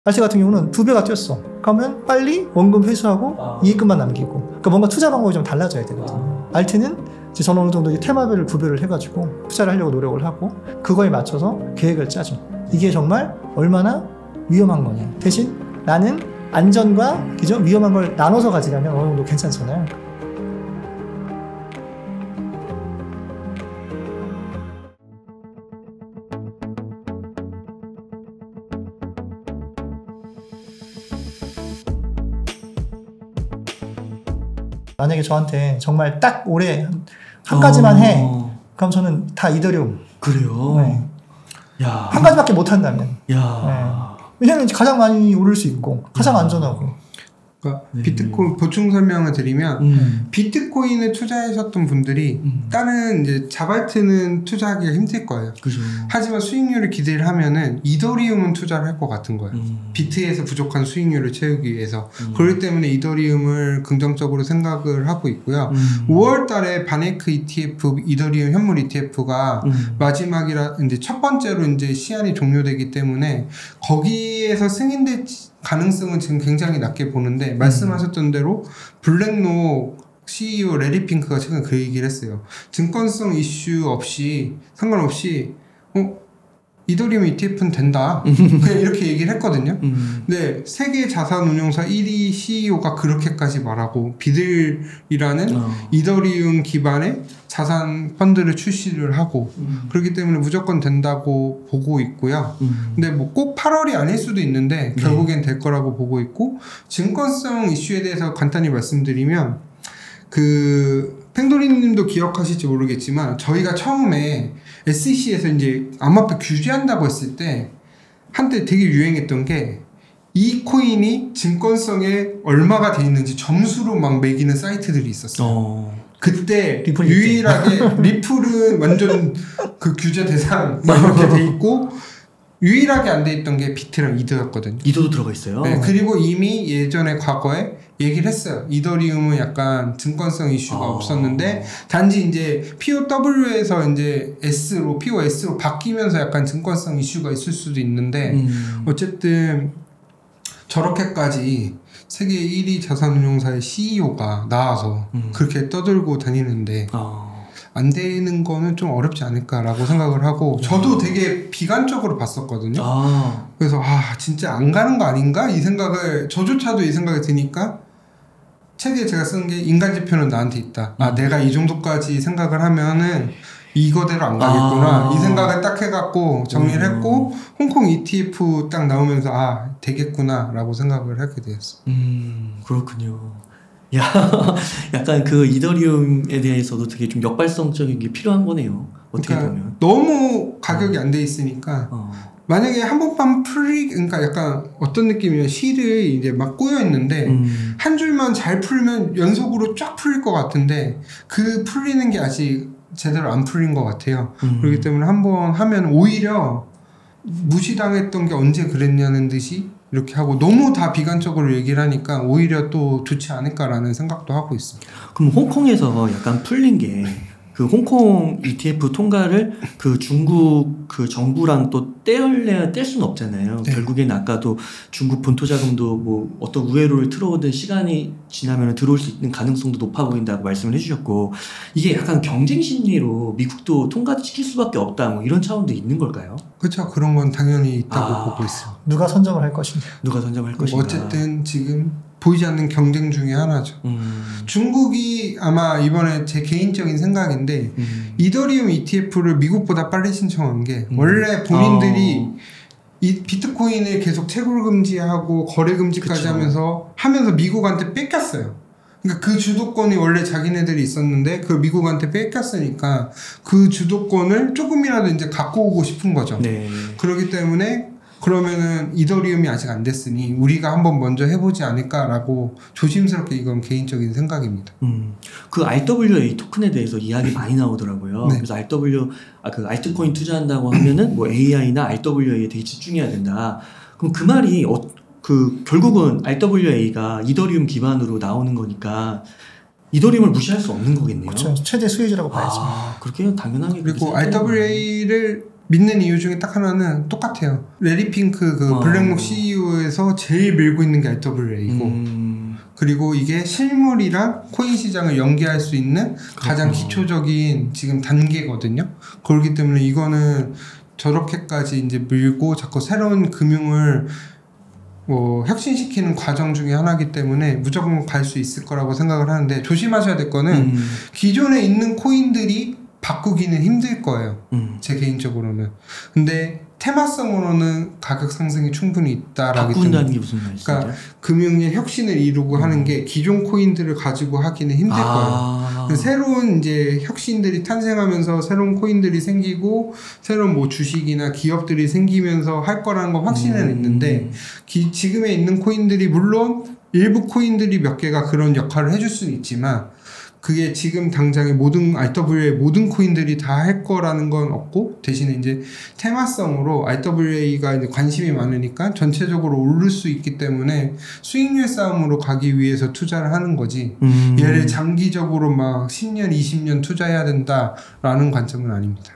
알트 같은 경우는 2배가 뛰었어. 그러면 빨리 원금 회수하고 이익금만 남기고. 그러니까 뭔가 투자 방법이 좀 달라져야 되거든요. 알트는 이제 저는 어느 정도 테마별을 구별을 해가지고 투자를 하려고 노력을 하고 그거에 맞춰서 계획을 짜죠. 이게 정말 얼마나 위험한 거냐. 대신 나는 안전과 그죠? 위험한 걸 나눠서 가지려면 어느 정도 괜찮잖아요. 만약에 저한테 정말 딱 올해 한 가지만 해. 그럼 저는 다 이더리움. 그래요? 네. 야. 한 가지밖에 못 한다면. 야. 네. 왜냐면 가장 많이 오를 수 있고 가장 안전하고. 그러니까 비트코인 보충 설명을 드리면 비트코인을 투자하셨던 분들이 다른 이제 자발트는 투자하기가 힘들 거예요. 그죠. 하지만 수익률을 기대를 하면은 이더리움은 투자를 할 것 같은 거예요. 비트에서 부족한 수익률을 채우기 위해서. 그렇기 때문에 이더리움을 긍정적으로 생각을 하고 있고요. 5월 달에 바네크 ETF, 이더리움 현물 ETF가 마지막이라 이제 첫 번째로 이제 시한이 종료되기 때문에 거기에서 승인될 가능성은 지금 굉장히 낮게 보는데 말씀하셨던 대로 블랙록 CEO 레리 핑크가 최근에 그 얘기를 했어요. 증권성 이슈 없이 상관없이 이더리움 ETF는 된다. 그냥 이렇게 얘기를 했거든요. 근데 세계 자산운용사 1위 CEO가 그렇게까지 말하고 비들이라는 이더리움 기반의 자산 펀드를 출시를 하고 그렇기 때문에 무조건 된다고 보고 있고요. 근데 뭐 꼭 8월이 아닐 수도 있는데 결국엔 될 거라고 보고 있고 증권성 이슈에 대해서 간단히 말씀드리면 팽돌이님도 기억하실지 모르겠지만 저희가 처음에 SEC에서 이제 암호화폐 규제한다고 했을 때 한때 되게 유행했던 게 이 코인이 증권성에 얼마가 돼 있는지 점수로 막 매기는 사이트들이 있었어요. 그때 유일하게 리플은 완전 그 규제 대상 막 이렇게 돼 있고 유일하게 안 돼 있던 게 비트랑 이더였거든요. 이더도 들어가 있어요? 네, 그리고 이미 예전에 과거에 얘기를 했어요. 이더리움은 약간 증권성 이슈가 없었는데 단지 이제 POW에서 이제 POS로 바뀌면서 약간 증권성 이슈가 있을 수도 있는데 어쨌든 저렇게까지 세계 1위 자산운용사의 CEO가 나와서 그렇게 떠들고 다니는데 안 되는 거는 좀 어렵지 않을까라고 생각을 하고 저도 되게 비관적으로 봤었거든요. 그래서 진짜 안 가는 거 아닌가? 이 생각을 저조차도 이 생각이 드니까 책에 제가 쓴 게 인간 지표는 나한테 있다. 내가 이 정도까지 생각을 하면은 이거대로 안 가겠구나. 이 생각을 딱 해갖고 정리를 했고 홍콩 ETF 딱 나오면서 되겠구나 라고 생각을 하게 되었어. 그렇군요. 야, 약간 그 이더리움에 대해서도 되게 좀 역발상적인 게 필요한 거네요. 어떻게 보면. 너무 가격이 안 돼 있으니까 만약에 한 번만 그러니까 약간 어떤 느낌이면 실이 이제 막 꼬여 있는데 한 줄만 잘 풀면 연속으로 쫙 풀릴 것 같은데 그 풀리는 게 아직 제대로 안 풀린 것 같아요. 그렇기 때문에 한번 하면 오히려 무시당했던 게 언제 그랬냐는 듯이 이렇게 하고 너무 다 비관적으로 얘기를 하니까 오히려 또 좋지 않을까라는 생각도 하고 있습니다. 그럼 홍콩에서 약간 풀린 게 그 홍콩 ETF 통과를 그 중국 그 정부랑 또 뗄 수는 없잖아요. 네. 결국엔 아까도 중국 본토 자금도 뭐 어떤 우회로를 틀어오든 시간이 지나면 들어올 수 있는 가능성도 높아 보인다고 말씀을 해주셨고 이게 약간 경쟁 심리로 미국도 통과시킬 수밖에 없다 뭐 이런 차원도 있는 걸까요? 그렇죠. 그런 건 당연히 있다고 보고 있어요. 누가 선점을 할 것인가? 어쨌든 지금 보이지 않는 경쟁 중에 하나죠. 중국이 아마 이번에 제 개인적인 생각인데 이더리움 ETF를 미국보다 빨리 신청한 게 원래 본인들이 이 비트코인을 계속 채굴 금지하고 거래 금지까지 하면서 미국한테 뺏겼어요. 그러니까 그 주도권이 원래 자기네들이 있었는데 그 미국한테 뺏겼으니까 그 주도권을 조금이라도 이제 갖고 오고 싶은 거죠. 네. 그렇기 때문에 그러면은 이더리움이 아직 안 됐으니 우리가 한번 먼저 해보지 않을까라고 조심스럽게 이건 개인적인 생각입니다. 그 RWA 토큰에 대해서 이야기 많이 나오더라고요. 네. 그래서 그 알트코인 투자한다고 하면은 뭐 AI나 RWA에 되게 집중해야 된다. 그럼 그 말이 결국은 RWA가 이더리움 기반으로 나오는 거니까 이더리움을 무시할 수 없는 거겠네요. 그렇죠. 최대 수혜주라고 봐야죠. 그렇게 당연하게. 그리고 RWA를 믿는 이유 중에 딱 하나는 똑같아요. 레리 핑크 그 블랙록 CEO에서 제일 밀고 있는 게 RWA고 그리고 이게 실물이랑 코인 시장을 연계할 수 있는 가장 기초적인 지금 단계거든요. 그렇기 때문에 이거는 저렇게까지 이제 밀고 자꾸 새로운 금융을 혁신시키는 과정 중에 하나이기 때문에 무조건 갈 수 있을 거라고 생각을 하는데 조심하셔야 될 거는 기존에 있는 코인들이 바꾸기는 힘들 거예요. 제 개인적으로는. 근데 테마성으로는 가격 상승이 충분히 있다라기 때문에 바꾼다는 게 무슨 말이죠? 그러니까 금융의 혁신을 이루고 하는 게 기존 코인들을 가지고 하기는 힘들 거예요. 새로운 이제 혁신들이 탄생하면서 새로운 코인들이 생기고 새로운 뭐 주식이나 기업들이 생기면서 할 거라는 건 확신은 있는데 지금에 있는 코인들이 물론 일부 코인들이 몇 개가 그런 역할을 해줄 수는 있지만 그게 지금 당장의 모든 RWA 모든 코인들이 다 할 거라는 건 없고 대신에 이제 테마성으로 RWA가 이제 관심이 많으니까 전체적으로 오를 수 있기 때문에 수익률 싸움으로 가기 위해서 투자를 하는 거지 얘를 장기적으로 막 10년 20년 투자해야 된다라는 관점은 아닙니다.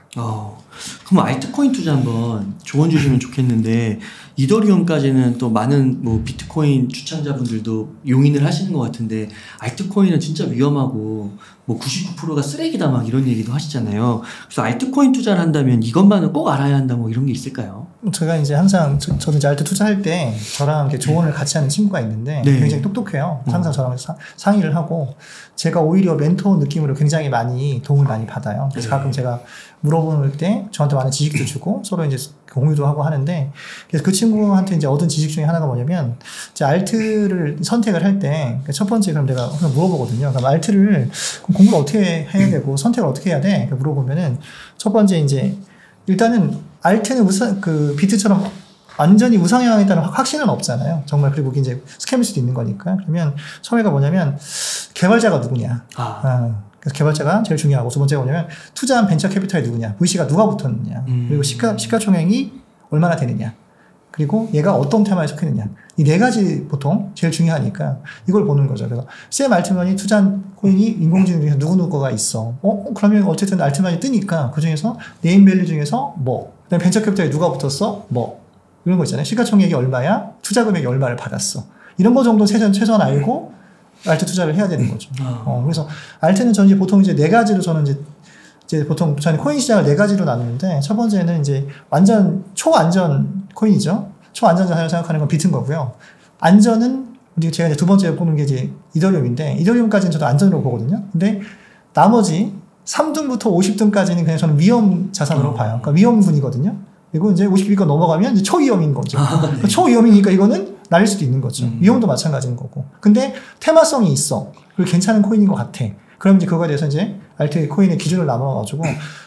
그럼 알트코인 투자 한번 조언 주시면 좋겠는데 이더리움까지는 또 많은 뭐 비트코인 추천자분들도 용인을 하시는 것 같은데 알트코인은 진짜 위험하고 뭐 99%가 쓰레기다 막 이런 얘기도 하시잖아요. 그래서 알트코인 투자를 한다면 이것만은 꼭 알아야 한다 뭐 이런 게 있을까요? 제가 이제 항상 저도 이제 알트 투자할 때 저랑 이렇게 조언을 같이 하는 친구가 있는데 굉장히 똑똑해요. 항상 저랑 상의를 하고 제가 오히려 멘토 느낌으로 굉장히 많이 도움을 많이 받아요. 그래서 가끔 제가 물어볼 때 저한테 많은 지식도 주고 서로 이제 공유도 하고 하는데 그래서 그 친구한테 이제 얻은 지식 중에 하나가 뭐냐면 이제 알트를 선택을 할 때 첫 번째 그럼 내가 항상 물어보거든요. 그럼 알트를 공부를 어떻게 해야 되고 선택을 어떻게 해야 돼? 물어보면은 첫 번째 이제 일단은 알트는 그 비트처럼 완전히 우상향했다는 확신은 없잖아요. 정말 그리고 이제 스캠일 수도 있는 거니까. 그러면 처음에가 뭐냐면 개발자가 누구냐. 그래서 개발자가 제일 중요하고 두 번째가 뭐냐면 투자한 벤처 캐피탈이 누구냐. VC가 누가 붙었느냐. 그리고 시가총액이 얼마나 되느냐. 그리고 얘가 어떤 테마에 속했느냐. 이 네 가지 보통 제일 중요하니까 이걸 보는 거죠. 그래서 샘 알트만이 투자한 코인이 인공지능 중에서 누구누구가 있어. 그러면 어쨌든 알트만이 뜨니까 그 중에서 네임밸류 중에서 뭐. 그다음에 벤처 캐피탈에 누가 붙었어? 뭐. 이런 거 있잖아요. 시가총액이 얼마야? 투자 금액이 얼마를 받았어. 이런 거 정도 최소한 알고 알트 투자를 해야 되는 거죠. 그래서 알트는 저는 이제 보통 이제 네 가지로 저는 이제 보통 저는 코인 시장을 네 가지로 나누는데 첫 번째는 이제 완전 초안전 코인이죠. 초안전 자산을 생각하는 건 비트인 거고요. 안전은 제가 이제 두 번째 보는 게 이제 이더리움인데 이더리움까지는 저도 안전으로 보거든요. 근데 나머지 3등부터 50등까지는 그냥 저는 위험 자산으로 봐요. 그러니까 위험군이거든요. 그리고 이제 50위권 넘어가면 이제 초위험인 거죠. 그러니까 초위험이니까 이거는 날릴 수도 있는 거죠. 위험도 마찬가지인 거고. 근데 테마성이 있어. 그리고 괜찮은 코인인 것 같아. 그럼 이제 그거에 대해서 이제 알트 코인의 기준을 나눠가지고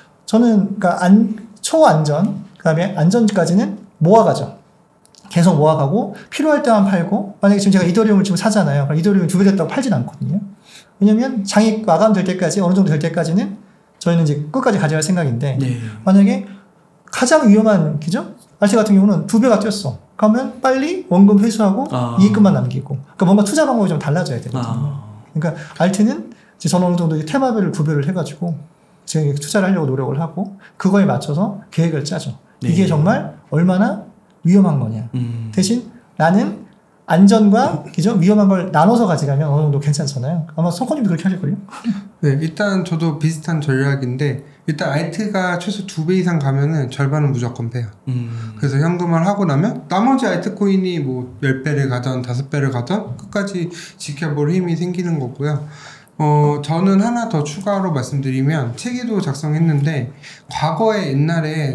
저는 그러니까 초안전, 그다음에 안전까지는 모아가죠. 계속 모아가고 필요할 때만 팔고 만약에 지금 제가 이더리움을 지금 사잖아요. 그럼 이더리움이 2배 됐다고 팔진 않거든요. 왜냐면 장이 마감될 때까지 어느 정도 될 때까지는 저희는 이제 끝까지 가져갈 생각인데 만약에 가장 위험한 기죠? 알트 같은 경우는 2배가 뛰었어. 그러면 빨리 원금 회수하고 이익금만 남기고. 그러니까 뭔가 투자 방법이 좀 달라져야 되거든요. 그러니까 알트는 저는 어느 정도 테마별을 구별을 해가지고 제가 투자를 하려고 노력을 하고 그거에 맞춰서 계획을 짜죠. 이게 정말 얼마나 위험한 거냐. 대신 나는 안전과 그죠? 위험한 걸 나눠서 가져가면 어느 정도 괜찮잖아요. 아마 성코님도 그렇게 하실걸요? 네, 일단 저도 비슷한 전략인데 일단 알트가 최소 2배 이상 가면은 절반은 무조건 빼요. 그래서 현금화를 하고 나면 나머지 알트코인이 뭐 10배를 가던 5배를 가던 끝까지 지켜볼 힘이 생기는 거고요. 저는 하나 더 추가로 말씀드리면 책에도 작성했는데 과거에 옛날에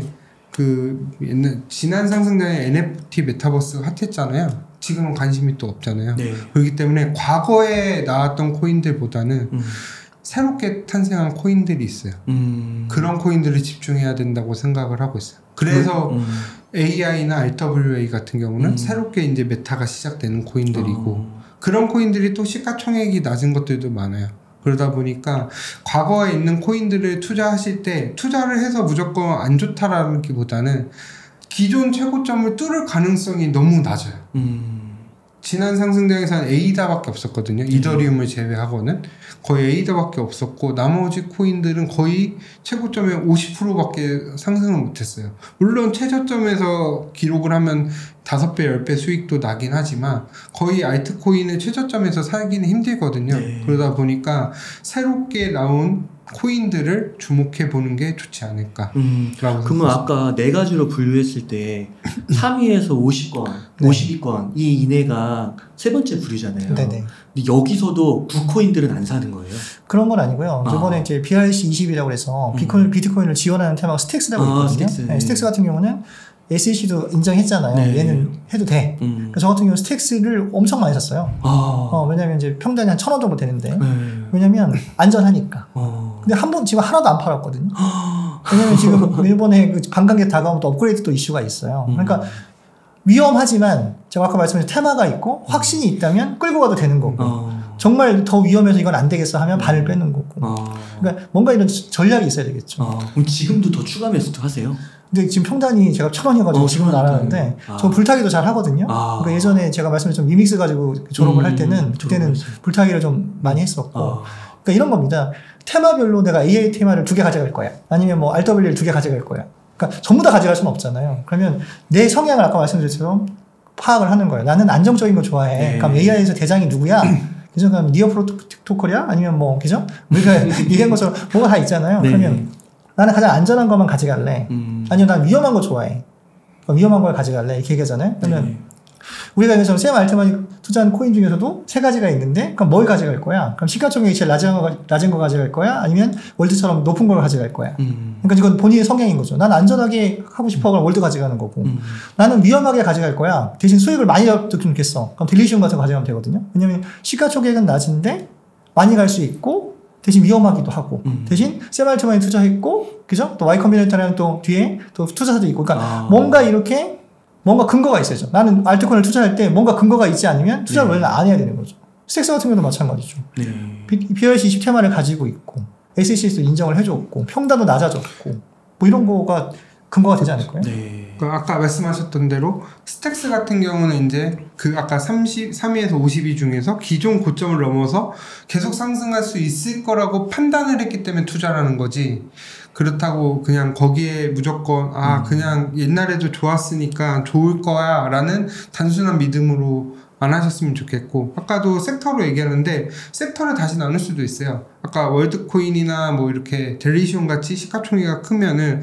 지난 상승장에 NFT 메타버스가 핫했잖아요. 지금은 관심이 또 없잖아요. 그렇기 때문에 과거에 나왔던 코인들보다는 새롭게 탄생한 코인들이 있어요. 그런 코인들을 집중해야 된다고 생각을 하고 있어요. 그래서 AI나 RWA 같은 경우는 새롭게 이제 메타가 시작되는 코인들이고 그런 코인들이 또 시가총액이 낮은 것들도 많아요. 그러다 보니까 과거에 있는 코인들을 투자하실 때 투자를 해서 무조건 안 좋다라는 기보다는 기존 최고점을 뚫을 가능성이 너무 낮아요. 지난 상승장에서는 에이다밖에 없었거든요. 이더리움을 제외하고는 거의 에이다밖에 없었고 나머지 코인들은 거의 최고점에 50%밖에 상승을 못했어요. 물론 최저점에서 기록을 하면 5배, 10배 수익도 나긴 하지만 거의 알트코인을 최저점에서 사기는 힘들거든요. 네. 그러다 보니까 새롭게 나온 코인들을 주목해 보는 게 좋지 않을까. 그러면 아까 네 가지로 분류했을 때 3위에서 50권, 네. 52권 이 이내가 세 번째 부류잖아요. 네네. 근데 여기서도 구코인들은 안 사는 거예요? 그런 건 아니고요. 이번에 이제 BRC20이라고 해서 비트코인을 지원하는 테마가 스택스라고 있거든요. 스택스. 네, 스택스 같은 경우는 SEC도 인정했잖아요. 네. 얘는 해도 돼. 그래서 저 같은 경우 스택스를 엄청 많이 샀어요. 왜냐면 이제 평단이 한 1,000원 정도 되는데. 왜냐면 안전하니까. 근데 한 번 지금 하나도 안 팔았거든요. 왜냐면 지금 일본에 그 관광객 다가오면 또 업그레이드 또 이슈가 있어요. 그러니까 위험하지만 제가 아까 말씀드린 테마가 있고 확신이 있다면 끌고 가도 되는 거고 정말 더 위험해서 이건 안 되겠어 하면 발을 빼는 거고. 그러니까 뭔가 이런 전략이 있어야 되겠죠. 그럼 지금도 더 추가 매수도 하세요? 근데 지금 평단이 제가 1,000원이어가지고 지금은 안 하는데 저 불타기도 잘 하거든요. 그러니까 예전에 제가 말씀드린 미믹스 가지고 졸업을 할 때는 그때는 불타기를 좀 많이 했었고 그러니까 이런 겁니다. 테마별로 내가 AI 테마를 2개 가져갈 거야. 아니면 뭐 RW를 2개 가져갈 거야. 그러니까 전부 다 가져갈 수는 없잖아요. 그러면 내 성향을 아까 말씀드렸처럼 파악을 하는 거예요. 나는 안정적인 거 좋아해. 네. 그럼 AI에서 대장이 누구야? 그죠? 그럼 니어 프로토콜이야? 아니면 뭐, 그죠? 우리가 얘기한 것처럼 뭐가 다 있잖아요. 네. 그러면 나는 가장 안전한 것만 가져갈래. 아니면 난 위험한 거 좋아해. 그럼 위험한 걸 가져갈래. 이렇게 얘기하잖아요. 그러면 우리가 그래서 샘 알트만이 투자한 코인 중에서도 3가지가 있는데 그럼 뭘 가져갈 거야? 그럼 시가총액이 제일 낮은 거 가져갈 거야? 아니면 월드처럼 높은 걸 가져갈 거야? 그러니까 이건 본인의 성향인 거죠. 난 안전하게 하고 싶어 그럼 월드 가져가는 거고 나는 위험하게 가져갈 거야. 대신 수익을 많이 얻었으면 좋겠어. 그럼 딜리시움 같은 거 가져가면 되거든요. 왜냐면 시가총액은 낮은데 많이 갈 수 있고 대신 위험하기도 하고 대신 샘 알트만이 투자했고 그죠? 또 Y 컴비네이터라는 또 뒤에 또 투자사도 있고 그러니까 뭔가 이렇게 뭔가 근거가 있어야죠. 나는 알트코인을 투자할 때 뭔가 근거가 있지 않으면 투자를 원래는 안 해야 되는 거죠. 스택스 같은 경우도 마찬가지죠. BRC20 테마를 가지고 있고 SEC도 인정을 해줬고 평단도 낮아졌고 뭐 이런 거가 근거가 되지 않을까요? 네. 아까 말씀하셨던 대로 스택스 같은 경우는 이제 그 아까 3위에서 52 중에서 기존 고점을 넘어서 계속 상승할 수 있을 거라고 판단을 했기 때문에 투자라는 거지. 그렇다고 그냥 거기에 무조건 그냥 옛날에도 좋았으니까 좋을 거야 라는 단순한 믿음으로 안 하셨으면 좋겠고 아까도 섹터로 얘기하는데 섹터를 다시 나눌 수도 있어요. 아까 월드코인이나 뭐 이렇게 델리시온 같이 시가총액이 크면은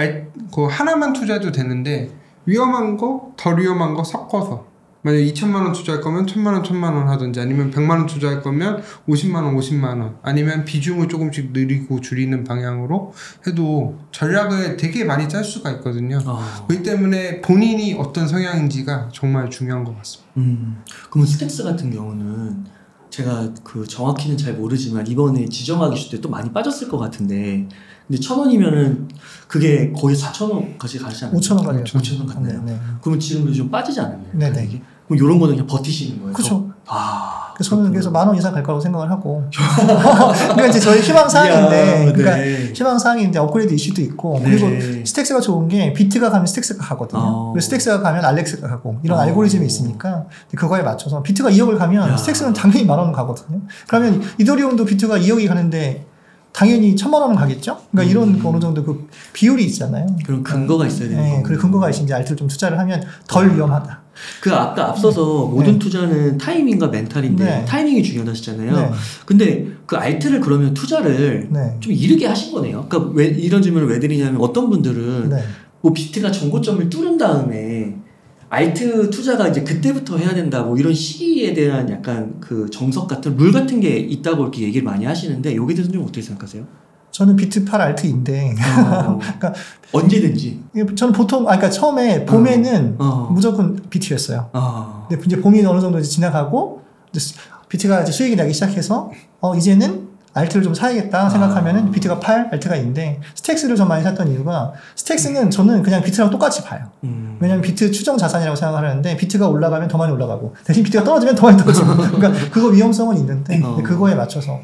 그 하나만 투자해도 되는데 위험한 거 덜 위험한 거 섞어서 만약에 2,000만원 투자할 거면 1,000만원 1,000만원 하든지 아니면 100만원 투자할 거면 50만원 50만원 아니면 비중을 조금씩 늘리고 줄이는 방향으로 해도 전략을 되게 많이 짤 수가 있거든요. 그렇기 때문에 본인이 어떤 성향인지가 정말 중요한 것 같습니다. 그러면 스택스 같은 경우는 제가 그 정확히는 잘 모르지만 이번에 지정하기 때 또 많이 빠졌을 것 같은데 근데 1,000원이면은 그게 거의 4,000원까지 가지 않나요? 5,000원 5,000원 갔나요? 네. 그러면 지금도 좀 빠지지 않았나요? 네네. 이게? 그럼 이런 거는 그냥 버티시는 거예요? 그렇죠. 그래서 저는 그래서 10,000원 이상 갈 거라고 생각을 하고 그러니까 이제 저희 희망사항인데 그러니까 희망사항인데 업그레이드 이슈도 있고 그리고 스택스가 좋은 게 비트가 가면 스택스가 가거든요. 그리고 스택스가 가면 알렉스가 가고 이런 알고리즘이 있으니까 그거에 맞춰서 비트가 2억을 가면 스택스는 당연히 10,000원 가거든요. 그러면 이더리움도 비트가 2억이 가는데 당연히 1,000만 원은 가겠죠? 그러니까 이런 어느 정도 그 비율이 있잖아요. 그런 근거가 있어야 되는 거예요. 그리고 근거가 있으니 알트를 좀 투자를 하면 덜 위험하다. 그 아까 앞서서 모든 투자는 타이밍과 멘탈인데 타이밍이 중요하다 하셨잖아요. 근데 그 알트를 그러면 투자를 좀 이르게 하신 거네요. 그러니까 왜 이런 질문을 왜 드리냐면 어떤 분들은 뭐 비트가 정고점을 뚫은 다음에 알트 투자가 이제 그때부터 해야 된다 뭐 이런 시기에 대한 약간 그 정석 같은 룰 같은 게 있다고 이렇게 얘기를 많이 하시는데 여기에 대해서는 좀 어떻게 생각하세요? 저는 비트 8 알트인데 그러니까 언제든지 저는 보통 그러니까 처음에 봄에는 무조건 비트였어요. 근데 이제 봄이 어느 정도 이제 지나가고 이제 비트가 이제 수익이 나기 시작해서 이제는 알트를 좀 사야겠다 생각하면은 비트가 8 알트가 있는데 스택스를 좀 많이 샀던 이유가 스택스는 저는 그냥 비트랑 똑같이 봐요. 왜냐면 비트 추정 자산이라고 생각하는데 비트가 올라가면 더 많이 올라가고 대신 비트가 떨어지면 더 많이 떨어지고 그러니까 그거 위험성은 있는데 그거에 맞춰서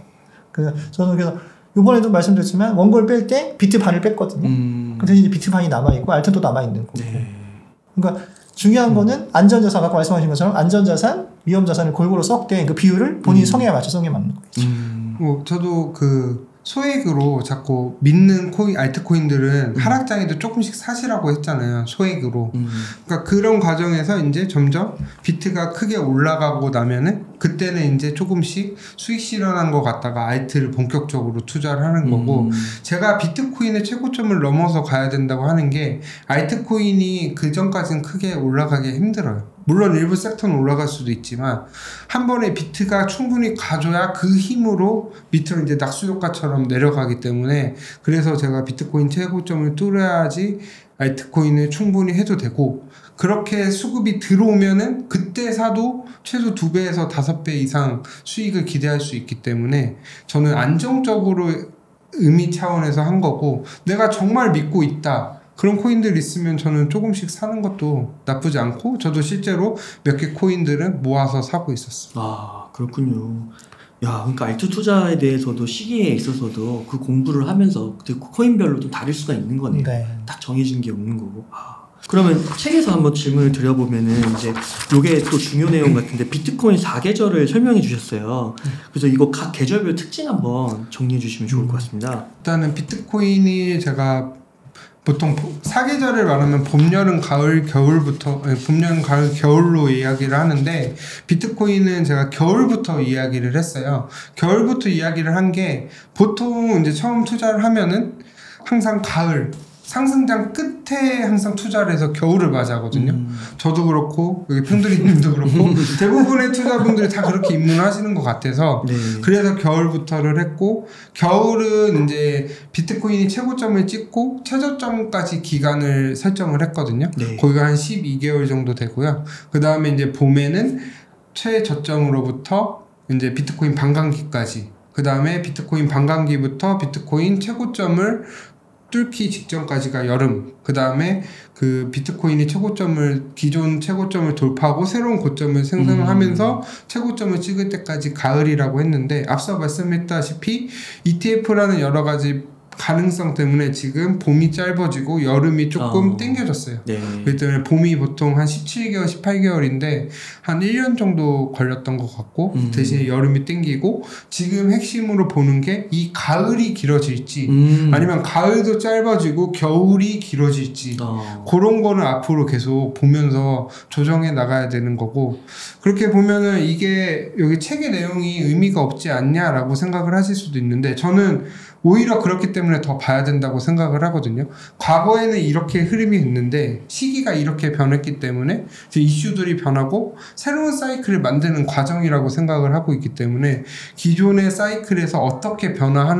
저는 그래서 이번에도 말씀드렸지만 원고를 뺄 때 비트 반을 뺐거든요. 그 대신 이제 비트 반이 남아있고 알트도 남아있는 거고. 그러니까 중요한 거는 안전자산, 아까 말씀하신 것처럼 안전자산, 위험자산을 골고루 섞되 그 비율을 본인 성향에 맞춰 성에 맞는 거겠죠. 저도 그 소액으로 자꾸 믿는 알트코인들은 하락장에도 조금씩 사시라고 했잖아요. 소액으로. 그러니까 그런 과정에서 이제 점점 비트가 크게 올라가고 나면은 그때는 이제 조금씩 수익 실현한 것 같다가 알트를 본격적으로 투자를 하는 거고, 제가 비트코인의 최고점을 넘어서 가야 된다고 하는 게 알트코인이 그 전까지는 크게 올라가기 힘들어요. 물론 일부 섹터는 올라갈 수도 있지만 한 번에 비트가 충분히 가져야 그 힘으로 밑으로 이제 낙수효과처럼 내려가기 때문에, 그래서 제가 비트코인 최고점을 뚫어야지 알트코인을 충분히 해도 되고, 그렇게 수급이 들어오면은 그때 사도 최소 2배에서 5배 이상 수익을 기대할 수 있기 때문에 저는 안정적으로 의미 차원에서 한 거고, 내가 정말 믿고 있다 그런 코인들 있으면 저는 조금씩 사는 것도 나쁘지 않고, 저도 실제로 몇 개 코인들은 모아서 사고 있었어요. 아, 그렇군요. 야, 그러니까 알트 투자에 대해서도 시기에 있어서도 그 공부를 하면서 코인별로 좀 다를 수가 있는 거네요. 네. 딱 정해진 게 없는 거고. 그러면 책에서 한번 질문을 드려보면은 이제 요게 또 중요 내용 같은데 비트코인 4계절을 설명해 주셨어요. 그래서 이거 각 계절별 특징 한번 정리해 주시면 좋을 것 같습니다. 일단은 비트코인이 제가 보통 4계절을 말하면 봄, 여름, 가을, 겨울부터, 봄, 여름, 가을, 겨울로 이야기를 하는데, 비트코인은 제가 겨울부터 이야기를 했어요. 겨울부터 이야기를 한 게, 보통 이제 처음 투자를 하면은 항상 가을, 상승장 끝에 항상 투자를 해서 겨울을 맞이하거든요. 저도 그렇고 여기 평드리님도 그렇고 대부분의 투자분들이 다 그렇게 입문하시는 것 같아서 네. 그래서 겨울부터를 했고, 겨울은 이제 비트코인이 최고점을 찍고 최저점까지 기간을 설정을 했거든요. 네. 거기가 한 12개월 정도 되고요. 그 다음에 이제 봄에는 최저점으로부터 이제 비트코인 반감기까지, 그 다음에 비트코인 반감기부터 비트코인 최고점을 뚫기 직전까지가 여름, 그 다음에 그 비트코인이 기존 최고점을 돌파하고 새로운 고점을 생성하면서 최고점을 찍을 때까지 가을이라고 했는데, 앞서 말씀했다시피 ETF라는 여러 가지 가능성 때문에 지금 봄이 짧아지고 여름이 조금 땡겨졌어요. 네. 그렇기 때문에 봄이 보통 한 17개월, 18개월인데 한 1년 정도 걸렸던 것 같고, 대신에 여름이 땡기고, 지금 핵심으로 보는 게 이 가을이 길어질지 아니면 가을도 짧아지고 겨울이 길어질지, 그런 거는 앞으로 계속 보면서 조정해 나가야 되는 거고, 그렇게 보면은 이게 여기 책의 내용이 의미가 없지 않냐라고 생각을 하실 수도 있는데, 저는 오히려 그렇기 때문에 더 봐야 된다고 생각을 하거든요. 과거에는 이렇게 흐름이 있는데 시기가 이렇게 변했기 때문에 이슈들이 변하고 새로운 사이클을 만드는 과정이라고 생각을 하고 있기 때문에, 기존의 사이클에서 어떻게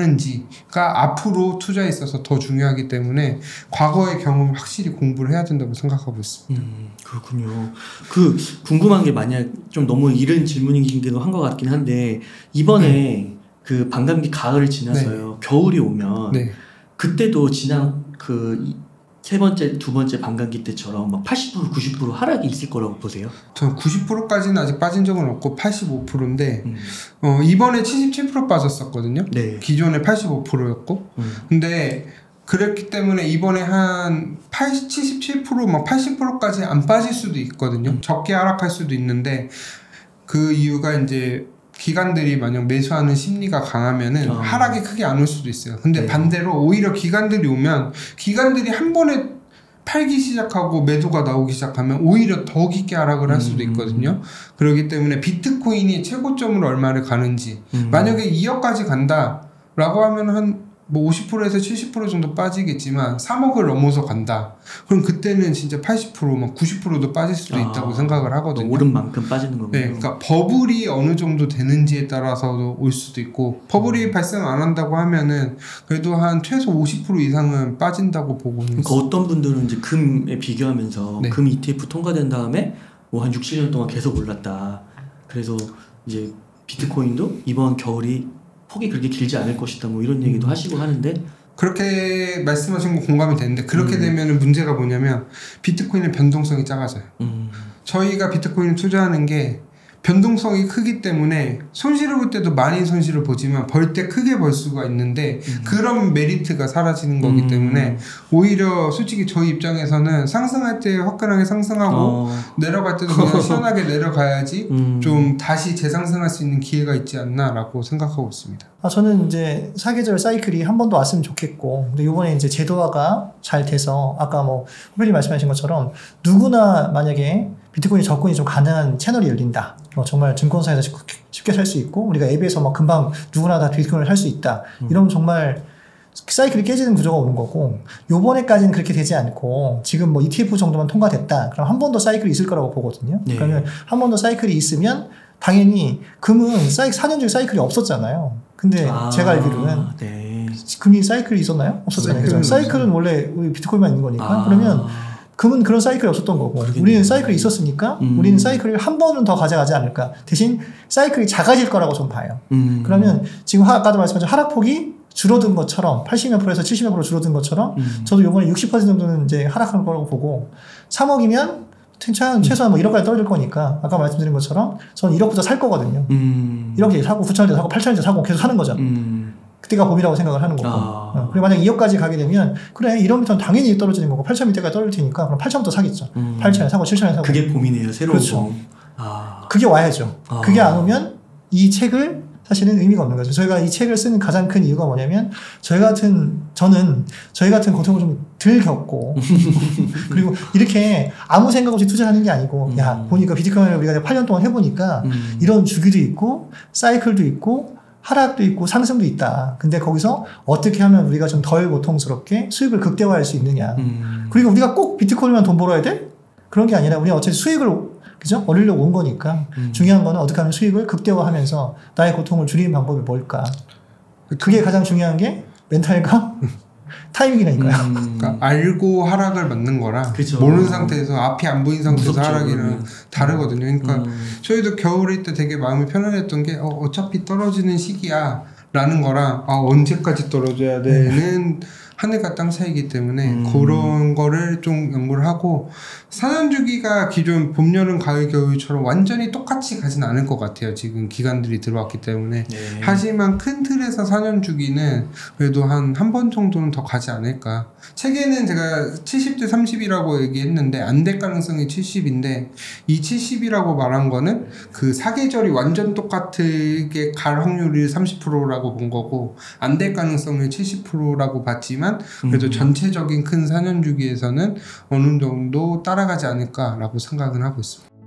변화하는지가 앞으로 투자에 있어서 더 중요하기 때문에 과거의 경험을 확실히 공부를 해야 된다고 생각하고 있습니다. 그렇군요. 그 궁금한 게, 만약 좀 너무 이른 질문이기도 한 것 같긴 한데, 이번에 그 반감기 가을을 지나서요, 겨울이 오면 그때도 지난 그 세 번째, 두 번째 반감기 때처럼 막 80%, 90% 하락이 있을 거라고 보세요? 전 90%까지는 아직 빠진 적은 없고 85%인데 이번에 77% 빠졌었거든요. 네. 기존에 85%였고 근데 그렇기 때문에 이번에 한 77%, 막 80%까지 안 빠질 수도 있거든요. 적게 하락할 수도 있는데, 그 이유가 이제 기관들이 만약 매수하는 심리가 강하면은 하락이 크게 안 올 수도 있어요. 근데 반대로 오히려 기관들이 오면, 기관들이 한 번에 팔기 시작하고 매도가 나오기 시작하면 오히려 더 깊게 하락을 할 수도 있거든요. 그렇기 때문에 비트코인이 최고점으로 얼마를 가는지, 만약에 2억까지 간다 라고 하면 한 뭐 50%에서 70% 정도 빠지겠지만 3억을 넘어서 간다, 그럼 그때는 진짜 80%, 막 90%도 빠질 수도 있다고 생각을 하거든요. 오른 만큼 빠지는 거군요. 네, 그러니까 버블이 어느 정도 되는지에 따라서도 올 수도 있고, 버블이 발생 안 한다고 하면은 그래도 한 최소 50% 이상은 빠진다고 보고 있습니다. 그러니까 어떤 분들은 이제 금에 비교하면서 금 ETF 통과된 다음에 뭐 한 6, 7년 동안 계속 올랐다, 그래서 이제 비트코인도 이번 겨울이 폭이 그렇게 길지 않을 것이다, 뭐 이런 얘기도 하시고 하는데, 그렇게 말씀하신 거 공감이 되는데, 그렇게 되면은 문제가 뭐냐면 비트코인의 변동성이 작아져요. 저희가 비트코인을 투자하는 게 변동성이 크기 때문에 손실을 볼 때도 많이 손실을 보지만 벌 때 크게 벌 수가 있는데 그런 메리트가 사라지는 거기 때문에 오히려 솔직히 저희 입장에서는 상승할 때 화끈하게 상승하고 내려갈 때도 그냥 시원하게 내려가야지 좀 다시 재상승할 수 있는 기회가 있지 않나라고 생각하고 있습니다. 저는 이제 사계절 사이클이 한 번 더 왔으면 좋겠고, 근데 이번에 이제 제도화가 잘 돼서 아까 뭐 후배님 말씀하신 것처럼 누구나 만약에 비트코인 접근이 좀 가능한 채널이 열린다. 정말 증권사에서 쉽게 살 수 있고 우리가 앱에서 막 금방 누구나 다 비트코인을 살 수 있다. 이러면 정말 사이클이 깨지는 구조가 오는 거고, 요번에까지는 그렇게 되지 않고 지금 뭐 ETF 정도만 통과됐다. 그럼 한 번 더 사이클이 있을 거라고 보거든요. 네. 그러면 한 번 더 사이클이 있으면 당연히 금은 4년 중에 사이클이 없었잖아요. 근데 제가 알기로는 네. 금이 사이클이 있었나요? 없었잖아요. 그죠? 사이클은 원래 우리 비트코인만 있는 거니까. 그러면 금은 그런 사이클이 없었던 거고, 그러겠네요. 우리는 사이클이 있었으니까 우리는 사이클을 한 번은 더 가져가지 않을까. 대신 사이클이 작아질 거라고 좀 봐요. 그러면 지금 아까도 말씀하신 하락폭이 줄어든 것처럼 80몇 %에서 70몇 % 줄어든 것처럼 저도 이번에 60% 정도는 이제 하락할 거라고 보고, 3억이면 최소한 뭐 1억까지 떨어질 거니까 아까 말씀드린 것처럼 저는 1억부터 살 거거든요. 1억에 사고 9천원대 사고 8천원대 사고 계속 사는 거죠. 그때가 봄이라고 생각을 하는 거고. 그리고 만약 2억까지 가게 되면 그래 1억부터는 당연히 떨어지는 거고 8천 밑에까지 떨어질 테니까 그럼 8천부터 사겠죠. 8천에 사고 7천에 사고. 그게 봄이네요. 새로운 그렇죠. 봄. 그게 와야죠. 그게 안 오면 이 책을 사실은 의미가 없는 거죠. 저희가 이 책을 쓰는 가장 큰 이유가 뭐냐면 저희 같은 고통을 좀 덜 겪고 그리고 이렇게 아무 생각 없이 투자하는 게 아니고 야 보니까 비트코인을 우리가 8년 동안 해보니까 이런 주기도 있고 사이클도 있고 하락도 있고 상승도 있다. 근데 거기서 어떻게 하면 우리가 좀 덜 고통스럽게 수익을 극대화할 수 있느냐. 그리고 우리가 꼭 비트코인만 돈 벌어야 돼? 그런 게 아니라 우리가 어차피 수익을 그죠? 얻으려고 온 거니까 중요한 거는 어떻게 하면 수익을 극대화하면서 나의 고통을 줄이는 방법이 뭘까? 그게 가장 중요한 게 멘탈과 타이밍이라니까요. 그러니까 알고 하락을 맞는 거랑 그쵸. 모르는 상태에서 앞이 안 보인 상태에서 무섭죠, 하락이랑 그러면. 다르거든요. 그러니까 저희도 겨울일 때 되게 마음이 편안했던 게 어차피 떨어지는 시기야 라는 거랑 언제까지 떨어져야 되는 하늘과 땅 차이기 때문에 그런 거를 좀 연구를 하고, 4년 주기가 기존 봄, 여름, 가을, 겨울처럼 완전히 똑같이 가진 않을 것 같아요. 지금 기간들이 들어왔기 때문에. 네. 하지만 큰 틀에서 4년 주기는 그래도 한 번 정도는 더 가지 않을까. 책에는 제가 70대 30이라고 얘기했는데 안 될 가능성이 70인데 이 70이라고 말한 거는 그 사계절이 완전 똑같게 갈 확률이 30%라고 본 거고, 안 될 가능성을 70%라고 봤지만 그래도 전체적인 큰 4년 주기에서는 어느 정도 따라가지 않을까라고 생각은 하고 있습니다.